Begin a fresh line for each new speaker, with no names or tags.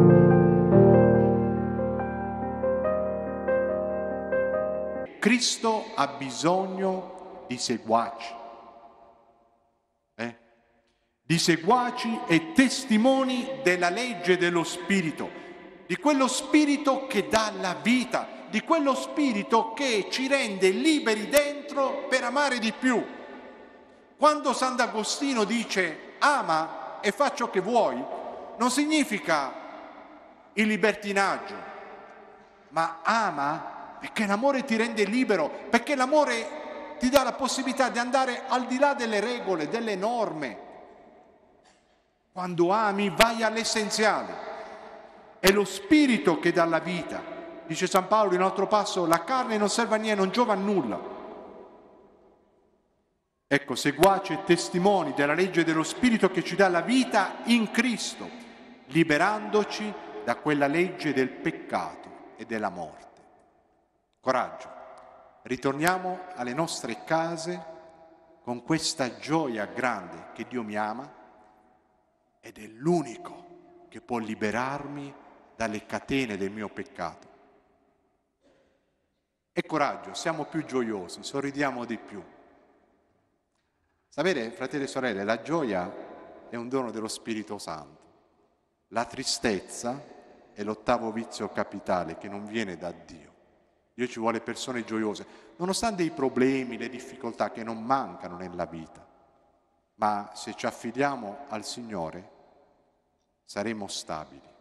Cristo ha bisogno di seguaci, di seguaci e testimoni della legge dello Spirito, di quello Spirito che dà la vita, di quello Spirito che ci rende liberi dentro per amare di più. Quando Sant'Agostino dice ama e fa ciò che vuoi, non significa il libertinaggio, ma ama perché l'amore ti rende libero, perché l'amore ti dà la possibilità di andare al di là delle regole, delle norme. Quando ami vai all'essenziale. È lo Spirito che dà la vita. Dice San Paolo in un altro passo, la carne non serve a niente, non giova a nulla. Ecco, seguaci e testimoni della legge dello Spirito che ci dà la vita in Cristo, liberandoci da quella legge del peccato e della morte. Coraggio, ritorniamo alle nostre case con questa gioia grande che Dio mi ama ed è l'unico che può liberarmi dalle catene del mio peccato. E coraggio, siamo più gioiosi, sorridiamo di più. Sapete, fratelli e sorelle, la gioia è un dono dello Spirito Santo. La tristezza è l'ottavo vizio capitale che non viene da Dio. Dio ci vuole persone gioiose, nonostante i problemi, le difficoltà che non mancano nella vita. Ma se ci affidiamo al Signore, saremo stabili.